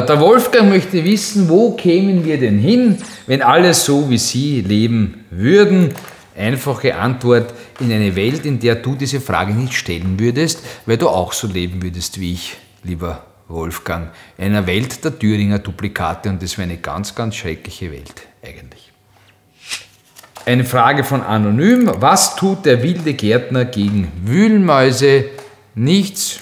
Der Wolfgang möchte wissen, wo kämen wir denn hin, wenn alle so wie Sie leben würden? Einfache Antwort: in eine Welt, in der du diese Frage nicht stellen würdest, weil du auch so leben würdest wie ich, lieber Wolfgang. In einer Welt der Thüringer Duplikate, und das wäre eine ganz, ganz schreckliche Welt eigentlich. Eine Frage von Anonym: Was tut der wilde Gärtner gegen Wühlmäuse? Nichts.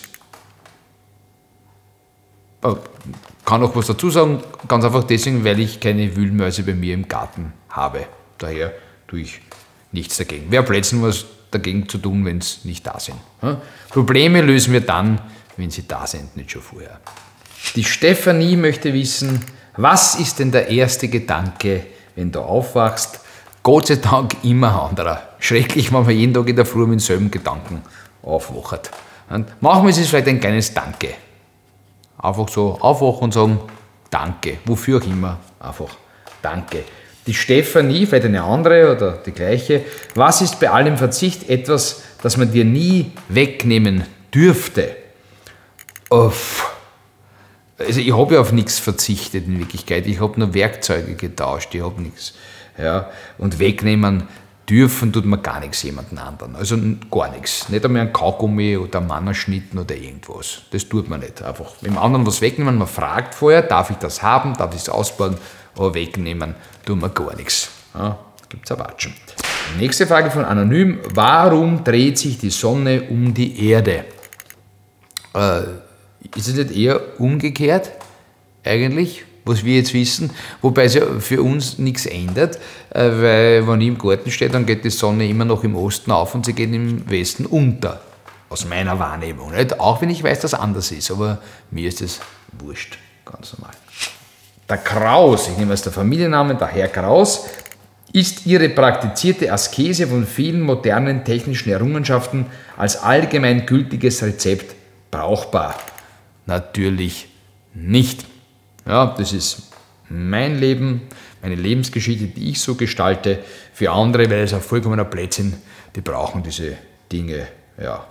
Kann auch was dazu sagen, ganz einfach deswegen, weil ich keine Wühlmäuse bei mir im Garten habe. Daher tue ich nichts dagegen. Wer Plätzen was dagegen zu tun, wenn es nicht da sind. Probleme lösen wir dann, wenn sie da sind, nicht schon vorher. Die Stefanie möchte wissen, was ist denn der erste Gedanke, wenn du aufwachst? Gott sei Dank immer ein anderer. Schrecklich, wenn man jeden Tag in der Früh mit demselben Gedanken aufwacht. Und manchmal ist es vielleicht ein kleines Danke. Einfach so aufwachen und sagen, danke, wofür auch immer, einfach danke. Die Stefanie, vielleicht eine andere oder die gleiche: Was ist bei allem Verzicht etwas, das man dir nie wegnehmen dürfte? Also ich habe ja auf nichts verzichtet in Wirklichkeit, ich habe nur Werkzeuge getauscht, ich habe nichts. Ja, und wegnehmen dürfen tut man gar nichts jemanden anderen, also gar nichts. Nicht einmal ein Kaugummi oder ein Mannerschnitten oder irgendwas, das tut man nicht. Einfach mit dem anderen was wegnehmen, man fragt vorher, darf ich das haben, darf ich es ausbauen, aber wegnehmen tut man gar nichts. Ja, gibt es Erwatschen. Nächste Frage von Anonym: Warum dreht sich die Sonne um die Erde? Ist es nicht eher umgekehrt eigentlich, was wir jetzt wissen, wobei es ja für uns nichts ändert, weil wenn ich im Garten stehe, dann geht die Sonne immer noch im Osten auf und sie geht im Westen unter, aus meiner Wahrnehmung. Nicht? Auch wenn ich weiß, dass es anders ist, aber mir ist es wurscht, ganz normal. Der Kraus, ich nehme als der Familiennamen, der Herr Kraus: Ist Ihre praktizierte Askese von vielen modernen technischen Errungenschaften als allgemein gültiges Rezept brauchbar? Natürlich nicht. Ja, das ist mein Leben, meine Lebensgeschichte, die ich so gestalte. Für andere wäre es ein vollkommener Blödsinn, die brauchen diese Dinge. Ja.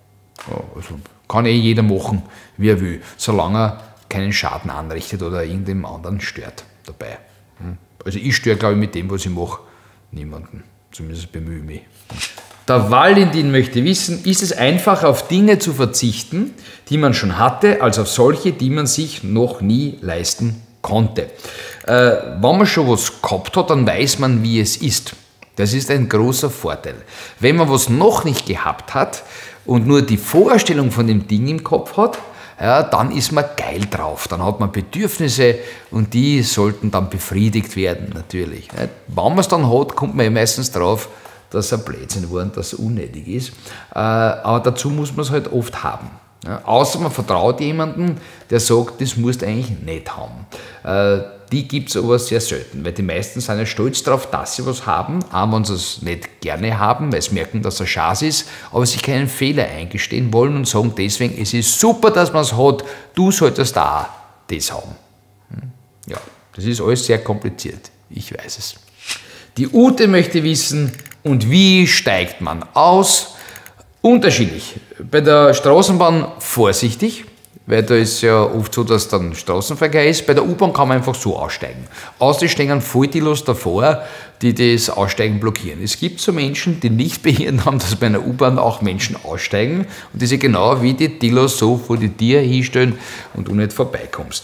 Also kann jeder machen, wie er will, solange er keinen Schaden anrichtet oder irgendeinem anderen stört dabei. Also ich störe, glaube ich, mit dem, was ich mache, niemanden. Zumindest bemühe ich mich. Der Valentin möchte wissen, ist es einfacher, auf Dinge zu verzichten, die man schon hatte, als auf solche, die man sich noch nie leisten konnte? Wenn man schon was gehabt hat, dann weiß man, wie es ist. Das ist ein großer Vorteil. Wenn man was noch nicht gehabt hat und nur die Vorstellung von dem Ding im Kopf hat, ja, dann ist man geil drauf. Dann hat man Bedürfnisse und die sollten dann befriedigt werden, natürlich. Wenn man es dann hat, kommt man ja meistens drauf, dass es ein Blödsinn war und dass es unnötig ist. Aber dazu muss man es halt oft haben. Ja, außer man vertraut jemandem, der sagt, das musst du eigentlich nicht haben. Die gibt es aber sehr selten, weil die meisten sind ja stolz darauf, dass sie was haben, auch wenn sie es nicht gerne haben, weil sie merken, dass er Schatz ist, aber sich keinen Fehler eingestehen wollen und sagen deswegen, es ist super, dass man es hat, du solltest da das haben. Ja, das ist alles sehr kompliziert, ich weiß es. Die Ute möchte wissen, und wie steigt man aus? Unterschiedlich. Bei der Straßenbahn vorsichtig, weil da ist ja oft so, dass dann Straßenverkehr ist. Bei der U-Bahn kann man einfach so aussteigen. Außerdem stehen voll die los davor, die das Aussteigen blockieren. Es gibt so Menschen, die nicht behindert haben, dass bei einer U-Bahn auch Menschen aussteigen und die sich genau wie die Dilos so vor die Tür hinstellen und du nicht vorbeikommst.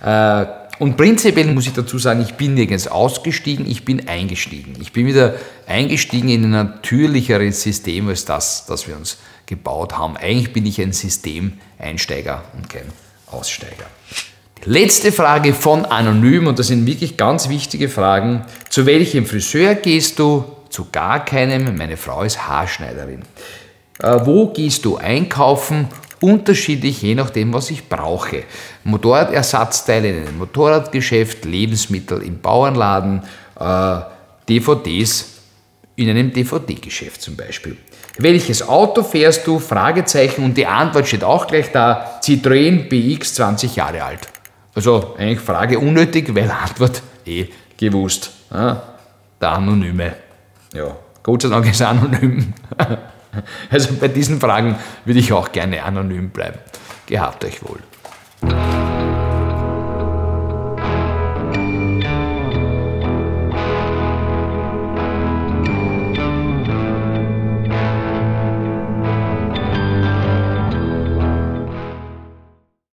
Und prinzipiell muss ich dazu sagen, ich bin nirgends ausgestiegen, ich bin eingestiegen. Ich bin wieder eingestiegen in ein natürlicheres System als das wir uns gebaut haben. Eigentlich bin ich ein Systemeinsteiger und kein Aussteiger. Die letzte Frage von Anonym, und das sind wirklich ganz wichtige Fragen. Zu welchem Friseur gehst du? Zu gar keinem. Meine Frau ist Haarschneiderin. Wo gehst du einkaufen? Unterschiedlich, je nachdem, was ich brauche. Motorradersatzteile in einem Motorradgeschäft, Lebensmittel im Bauernladen, DVDs in einem DVD-Geschäft zum Beispiel. Welches Auto fährst du? Fragezeichen, und die Antwort steht auch gleich da: Citroën BX, 20 Jahre alt. Also eigentlich Frage unnötig, weil Antwort gewusst. Ja, der Anonyme. Ja, Gott sei Dank ist er anonym. Also bei diesen Fragen würde ich auch gerne anonym bleiben. Gehabt euch wohl.